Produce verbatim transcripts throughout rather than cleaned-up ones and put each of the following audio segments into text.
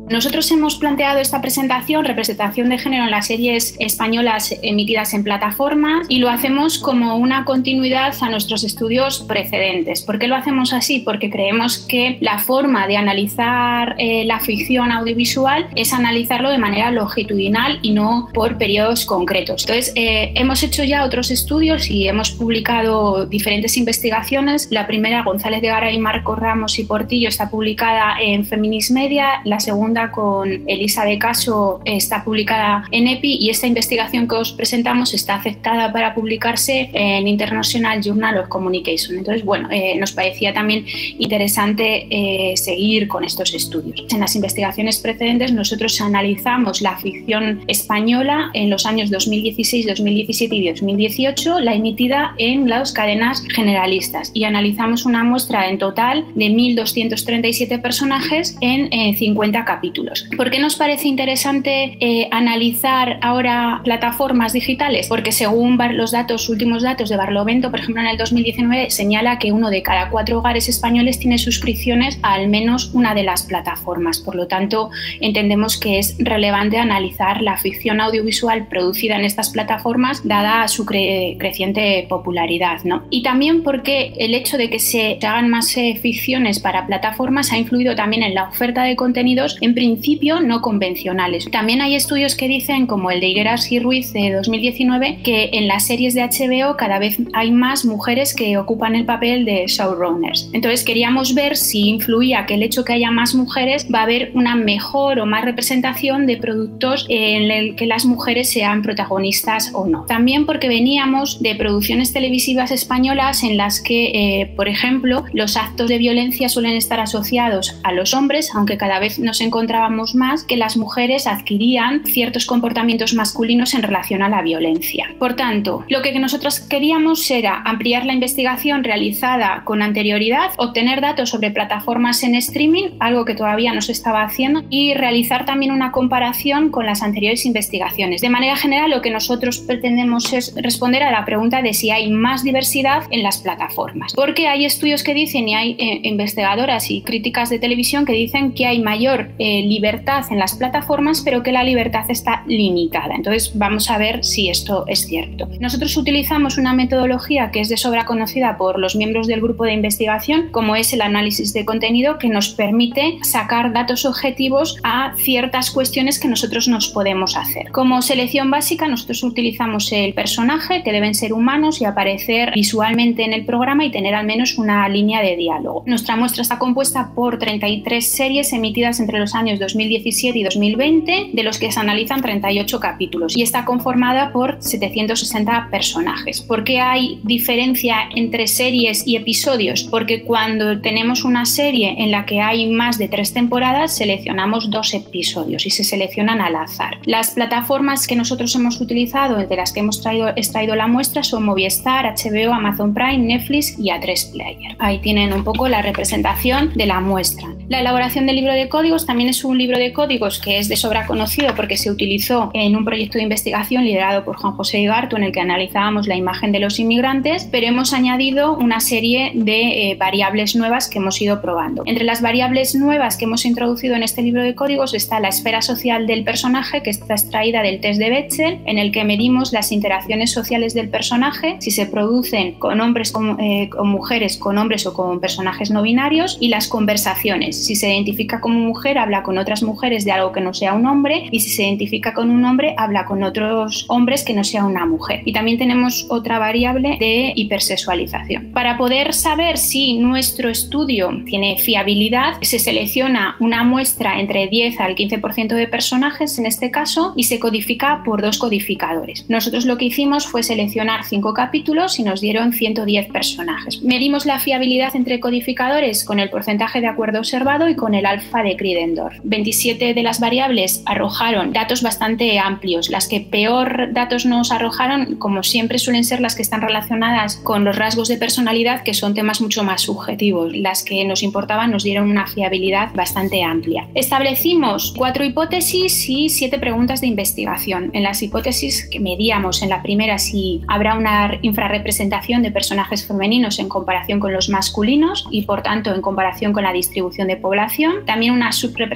Nosotros hemos planteado esta presentación, representación de género en las series españolas emitidas en plataformas, y lo hacemos como una continuidad a nuestros estudios precedentes. ¿Por qué lo hacemos así? Porque creemos que la forma de analizar eh, la ficción audiovisual es analizarlo de manera longitudinal y no por periodos concretos. Entonces, eh, hemos hecho ya otros estudios y hemos publicado diferentes investigaciones. La primera, González de Garay, Marco Ramos y Portillo, está publicada en Feminis Media. La segunda, con Elisa de Caso, está publicada en EPI, y esta investigación que os presentamos está aceptada para publicarse en International Journal of Communication. Entonces, bueno, eh, nos parecía también interesante eh, seguir con estos estudios. En las investigaciones precedentes nosotros analizamos la ficción española en los años dos mil dieciséis, dos mil diecisiete y dos mil dieciocho, la emitida en las cadenas generalistas, y analizamos una muestra en total de mil doscientos treinta y siete personajes en eh, cincuenta capítulos. ¿Por qué nos parece interesante eh, analizar ahora plataformas digitales? Porque según los datos, últimos datos de Barlovento, por ejemplo, en el dos mil diecinueve, señala que uno de cada cuatro hogares españoles tiene suscripciones a al menos una de las plataformas. Por lo tanto, entendemos que es relevante analizar la ficción audiovisual producida en estas plataformas, dada su cre creciente popularidad, ¿no? Y también porque el hecho de que se hagan más eh, ficciones para plataformas ha influido también en la oferta de contenidos, en principio no convencionales. También hay estudios que dicen, como el de Higueras y Ruiz de dos mil diecinueve, que en las series de H B O cada vez hay más mujeres que ocupan el papel de showrunners. Entonces queríamos ver si influía que el hecho que haya más mujeres va a haber una mejor o más representación de productos en el que las mujeres sean protagonistas o no. También porque veníamos de producciones televisivas españolas en las que, eh, por ejemplo, los actos de violencia suelen estar asociados a los hombres, aunque cada vez nos encontrábamos más que las mujeres adquirían ciertos comportamientos masculinos en relación a la violencia. Por tanto, lo que nosotros queríamos era ampliar la investigación realizada con anterioridad, obtener datos sobre plataformas en streaming, algo que todavía no se estaba haciendo, y realizar también una comparación con las anteriores investigaciones. De manera general, lo que nosotros pretendemos es responder a la pregunta de si hay más diversidad en las plataformas. Porque hay estudios que dicen, y hay eh, investigadoras y críticas de televisión que dicen que hay mayor eh, libertad en las plataformas, pero que la libertad está limitada. Entonces, vamos a ver si esto es cierto. Nosotros utilizamos una metodología que es de sobra conocida por los miembros del grupo de investigación, como es el análisis de contenido, que nos permite sacar datos objetivos a ciertas cuestiones que nosotros nos podemos hacer. Como selección básica, nosotros utilizamos el personaje, que deben ser humanos y aparecer visualmente en el programa y tener al menos una línea de diálogo. Nuestra muestra está compuesta por treinta y tres series emitidas entre los años dos mil diecisiete y dos mil veinte, de los que se analizan treinta y ocho capítulos, y está conformada por setecientos sesenta personajes. ¿Por qué hay diferencia entre series y episodios? Porque cuando tenemos una serie en la que hay más de tres temporadas, seleccionamos dos episodios y se seleccionan al azar. Las plataformas que nosotros hemos utilizado, de las que hemos traído, extraído la muestra, son Movistar, H B O, Amazon Prime, Netflix y A tres Player. Ahí tienen un poco la representación de la muestra. La elaboración del libro de códigos también es un libro de códigos que es de sobra conocido porque se utilizó en un proyecto de investigación liderado por Juan José Igartu, en el que analizábamos la imagen de los inmigrantes, pero hemos añadido una serie de eh, variables nuevas que hemos ido probando. Entre las variables nuevas que hemos introducido en este libro de códigos está la esfera social del personaje, que está extraída del test de Bechdel, en el que medimos las interacciones sociales del personaje, si se producen con hombres, con, eh, con mujeres, con hombres o con personajes no binarios, y las conversaciones, si se identifica como mujer, habla con otras mujeres de algo que no sea un hombre, y si se identifica con un hombre, habla con otros hombres que no sea una mujer. Y también tenemos otra variable de hipersexualización. Para poder saber si nuestro estudio tiene fiabilidad, se selecciona una muestra entre diez al quince por ciento de personajes en este caso y se codifica por dos codificadores. Nosotros lo que hicimos fue seleccionar cinco capítulos y nos dieron ciento diez personajes. Medimos la fiabilidad entre codificadores con el porcentaje de acuerdo observado y con el alfa de Kriedendorf. veintisiete de las variables arrojaron datos bastante amplios. Las que peor datos nos arrojaron, como siempre, suelen ser las que están relacionadas con los rasgos de personalidad, que son temas mucho más subjetivos. Las que nos importaban nos dieron una fiabilidad bastante amplia. Establecimos cuatro hipótesis y siete preguntas de investigación. En las hipótesis que medíamos, en la primera, si habrá una infrarrepresentación de personajes femeninos en comparación con los masculinos y, por tanto, en comparación con la distribución de población. También una subrepresentación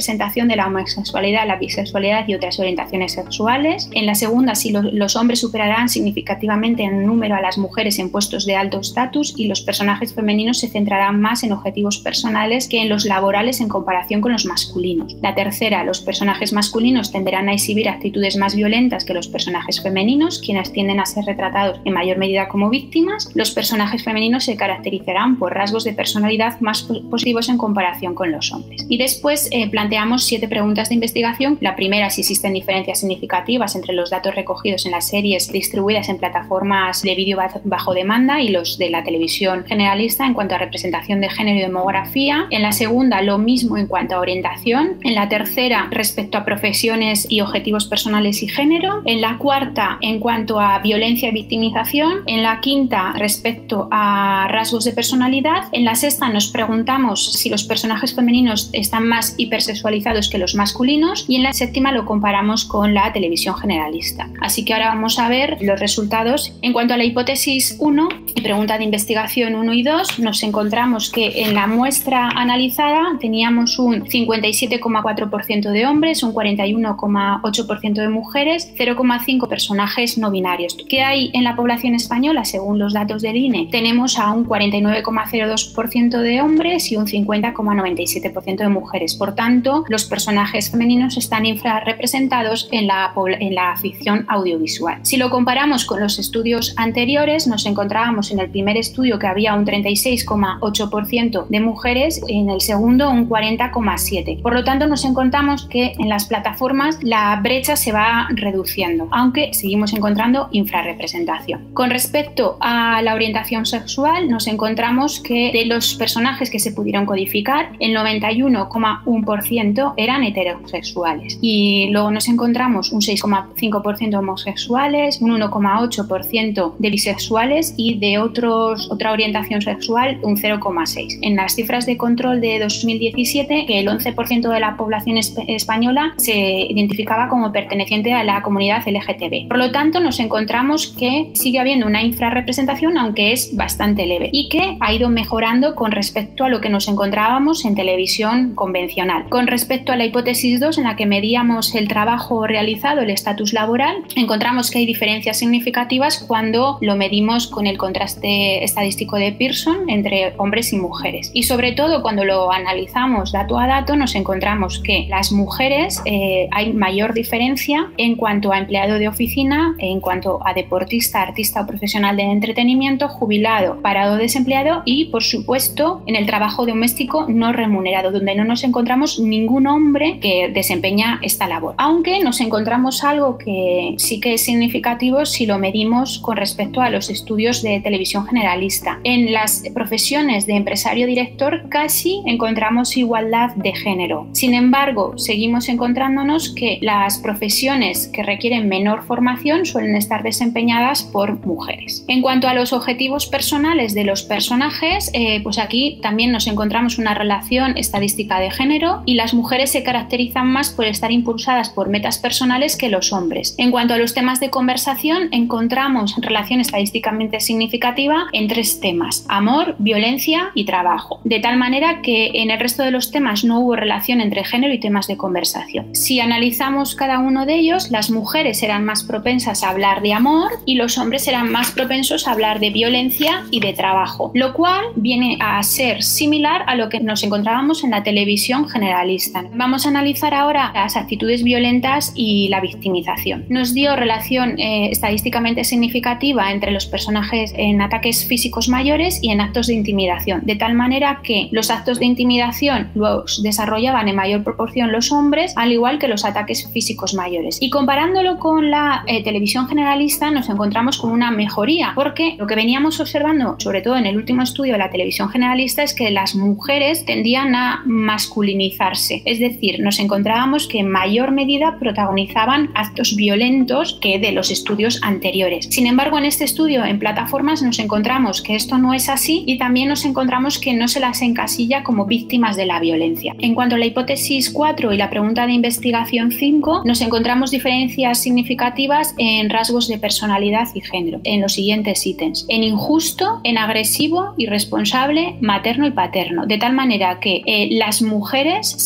representación de la homosexualidad, la bisexualidad y otras orientaciones sexuales. En la segunda, si lo, los hombres superarán significativamente en número a las mujeres en puestos de alto estatus y los personajes femeninos se centrarán más en objetivos personales que en los laborales en comparación con los masculinos. La tercera, los personajes masculinos tenderán a exhibir actitudes más violentas que los personajes femeninos, quienes tienden a ser retratados en mayor medida como víctimas. Los personajes femeninos se caracterizarán por rasgos de personalidad más positivos en comparación con los hombres. Y después eh, planteamos siete preguntas de investigación. La primera, si existen diferencias significativas entre los datos recogidos en las series distribuidas en plataformas de vídeo bajo demanda y los de la televisión generalista en cuanto a representación de género y demografía. En la segunda, lo mismo en cuanto a orientación. En la tercera, respecto a profesiones y objetivos personales y género. En la cuarta, en cuanto a violencia y victimización. En la quinta, respecto a rasgos de personalidad. En la sexta, nos preguntamos si los personajes femeninos están más hipersexualizados que los masculinos. Y en la séptima, lo comparamos con la televisión generalista. Así que ahora vamos a ver los resultados. En cuanto a la hipótesis uno y pregunta de investigación uno y dos, nos encontramos que en la muestra analizada teníamos un cincuenta y siete coma cuatro por ciento de hombres, un cuarenta y uno coma ocho por ciento de mujeres, cero coma cinco por ciento personajes no binarios. ¿Qué hay en la población española? Según los datos del I N E, tenemos a un cuarenta y nueve coma cero dos por ciento de hombres y un cincuenta coma noventa y siete por ciento de mujeres. Por tanto, los personajes femeninos están infrarrepresentados en la, en la ficción audiovisual. Si lo comparamos con los estudios anteriores, nos encontrábamos en el primer estudio que había un treinta y seis coma ocho por ciento de mujeres, en el segundo un cuarenta coma siete por ciento. Por lo tanto, nos encontramos que en las plataformas la brecha se va reduciendo, aunque seguimos encontrando infrarrepresentación. Con respecto a la orientación sexual, nos encontramos que de los personajes que se pudieron codificar, el noventa y uno coma uno por ciento eran heterosexuales y luego nos encontramos un seis coma cinco por ciento homosexuales, un uno coma ocho por ciento de bisexuales y de otros, otra orientación sexual un cero coma seis por ciento. En las cifras de control de dos mil diecisiete, que el once por ciento de la población esp- española se identificaba como perteneciente a la comunidad L G T B. Por lo tanto, nos encontramos que sigue habiendo una infrarrepresentación, aunque es bastante leve, y que ha ido mejorando con respecto a lo que nos encontrábamos en televisión convencional. Con respecto a la hipótesis dos, en la que medíamos el trabajo realizado, el estatus laboral, encontramos que hay diferencias significativas cuando lo medimos con el contraste estadístico de Pearson entre hombres y mujeres. Y sobre todo, cuando lo analizamos dato a dato, nos encontramos que las mujeres eh, hay mayor diferencia en cuanto a empleado de oficina, en cuanto a deportista, artista o profesional de entretenimiento, jubilado, parado o desempleado y, por supuesto, en el trabajo doméstico no remunerado, donde no nos encontramos ningún hombre que desempeña esta labor. Aunque nos encontramos algo que sí que es significativo si lo medimos con respecto a los estudios de televisión generalista. En las profesiones de empresario-director casi encontramos igualdad de género. Sin embargo, seguimos encontrándonos que las profesiones que requieren menor formación suelen estar desempeñadas por mujeres. En cuanto a los objetivos personales de los personajes, eh, pues aquí también nos encontramos una relación estadística de género y las mujeres se caracterizan más por estar impulsadas por metas personales que los hombres. En cuanto a los temas de conversación, encontramos relación estadísticamente significativa en tres temas: amor, violencia y trabajo. De tal manera que en el resto de los temas no hubo relación entre género y temas de conversación. Si analizamos cada uno de ellos, las mujeres eran más propensas a hablar de amor y los hombres eran más propensos a hablar de violencia y de trabajo, lo cual viene a ser similar a lo que nos encontrábamos en la televisión generalista. Vamos a analizar ahora las actitudes violentas y la victimización. Nos dio relación eh, estadísticamente significativa entre los personajes en ataques físicos mayores y en actos de intimidación, de tal manera que los actos de intimidación los desarrollaban en mayor proporción los hombres, al igual que los ataques físicos mayores. Y comparándolo con la eh, televisión generalista, nos encontramos con una mejoría, porque lo que veníamos observando, sobre todo en el último estudio de la televisión generalista, es que las mujeres tendían a masculinizarse, es decir, nos encontrábamos que en mayor medida protagonizaban actos violentos que de los estudios anteriores. Sin embargo, en este estudio en plataformas nos encontramos que esto no es así y también nos encontramos que no se las encasilla como víctimas de la violencia. En cuanto a la hipótesis cuatro y la pregunta de investigación cinco, nos encontramos diferencias significativas en rasgos de personalidad y género, en los siguientes ítems: en injusto, en agresivo, irresponsable, materno y paterno, de tal manera que eh, las mujeres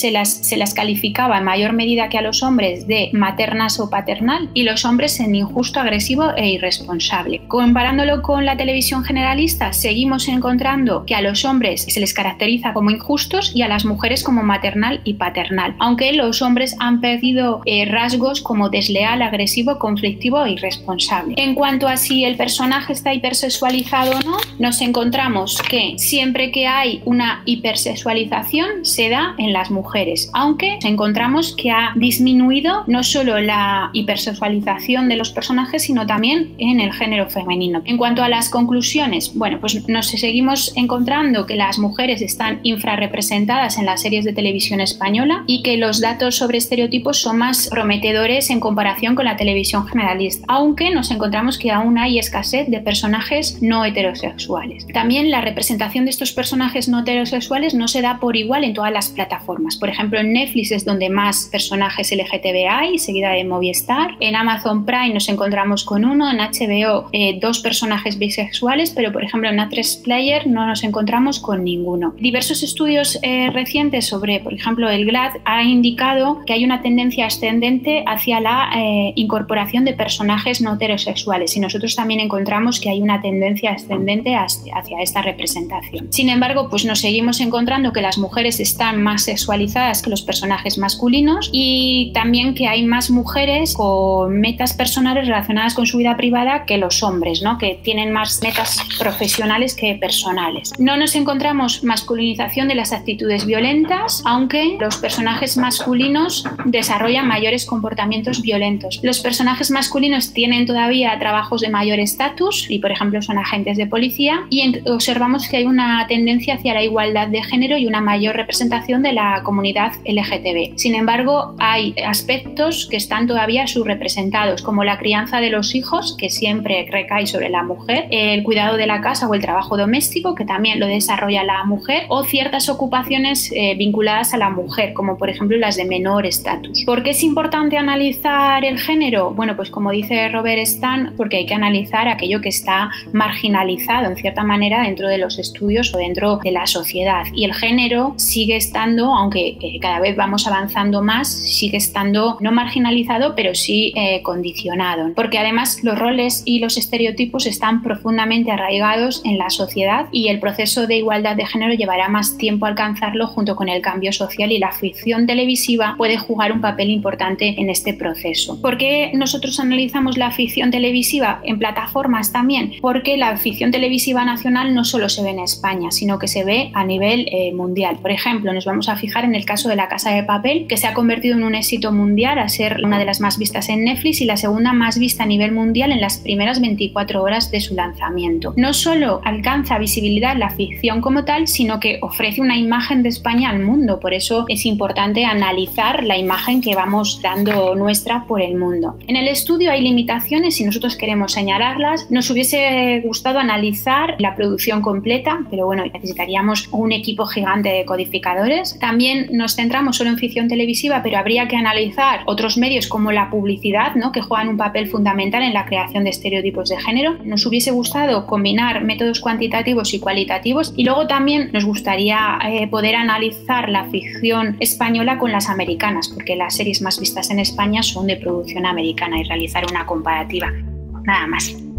se las, se las calificaba en mayor medida que a los hombres de maternas o paternal y los hombres en injusto, agresivo e irresponsable. Comparándolo con la televisión generalista, seguimos encontrando que a los hombres se les caracteriza como injustos y a las mujeres como maternal y paternal, aunque los hombres han perdido eh, rasgos como desleal, agresivo, conflictivo e irresponsable. En cuanto a si el personaje está hipersexualizado o no, nos encontramos que siempre que hay una hipersexualización se da en las mujeres, aunque encontramos que ha disminuido no solo la hipersexualización de los personajes, sino también en el género femenino. En cuanto a las conclusiones, bueno, pues nos seguimos encontrando que las mujeres están infrarrepresentadas en las series de televisión española y que los datos sobre estereotipos son más prometedores en comparación con la televisión generalista, aunque nos encontramos que aún hay escasez de personajes no heterosexuales. También la representación de estos personajes no heterosexuales no se da por igual en todas las plataformas. Por ejemplo, en Netflix es donde más personajes L G T B hay, seguida de Movistar. En Amazon Prime nos encontramos con uno, en H B O eh, dos personajes bisexuales, pero por ejemplo en A tres Player no nos encontramos con ninguno. Diversos estudios eh, recientes sobre, por ejemplo, el GLAAD ha indicado que hay una tendencia ascendente hacia la eh, incorporación de personajes no heterosexuales y nosotros también encontramos que hay una tendencia ascendente hacia, hacia esta representación. Sin embargo, pues nos seguimos encontrando que las mujeres están más sexualizadas que los personajes masculinos y también que hay más mujeres con metas personales relacionadas con su vida privada que los hombres, ¿no? Que tienen más metas profesionales que personales. No nos encontramos masculinización de las actitudes violentas, aunque los personajes masculinos desarrollan mayores comportamientos violentos. Los personajes masculinos tienen todavía trabajos de mayor estatus y, por ejemplo, son agentes de policía y observamos que hay una tendencia hacia la igualdad de género y una mayor representación de la comunidad L G T B. Sin embargo, hay aspectos que están todavía subrepresentados, como la crianza de los hijos, que siempre recae sobre la mujer, el cuidado de la casa o el trabajo doméstico, que también lo desarrolla la mujer, o ciertas ocupaciones eh, vinculadas a la mujer, como por ejemplo las de menor estatus. ¿Por qué es importante analizar el género? Bueno, pues como dice Robert Stan, porque hay que analizar aquello que está marginalizado en cierta manera dentro de los estudios o dentro de la sociedad. Y el género sigue estando, aunque eh, cada vez vamos avanzando más, sigue estando no marginalizado, pero sí eh, condicionado. Porque además los roles y los estereotipos están profundamente arraigados en la sociedad y el proceso de igualdad de género llevará más tiempo a alcanzarlo junto con el cambio social, y la ficción televisiva puede jugar un papel importante en este proceso. ¿Por qué nosotros analizamos la ficción televisiva en plataformas también? Porque la ficción televisiva nacional no solo se ve en España, sino que se ve a nivel eh, mundial. Por ejemplo, nos vamos a fijar en el caso de La Casa de Papel, que se ha convertido en un éxito mundial a ser una de las más vistas en Netflix y la segunda más vista a nivel mundial en las primeras veinticuatro horas de su lanzamiento. No solo alcanza visibilidad la ficción como tal, sino que ofrece una imagen de España al mundo. Por eso es importante analizar la imagen que vamos dando nuestra por el mundo. En el estudio hay limitaciones y nosotros queremos señalarlas. Nos hubiese gustado analizar la producción completa, pero bueno, necesitaríamos un equipo gigante de codificadores. También nos centramos solo en ficción televisiva, pero habría que analizar otros medios como la publicidad, ¿no?, que juegan un papel fundamental en la creación de estereotipos de género. Nos hubiese gustado combinar métodos cuantitativos y cualitativos, y luego también nos gustaría eh, poder analizar la ficción española con las americanas, porque las series más vistas en España son de producción americana, y realizar una comparativa. Nada más.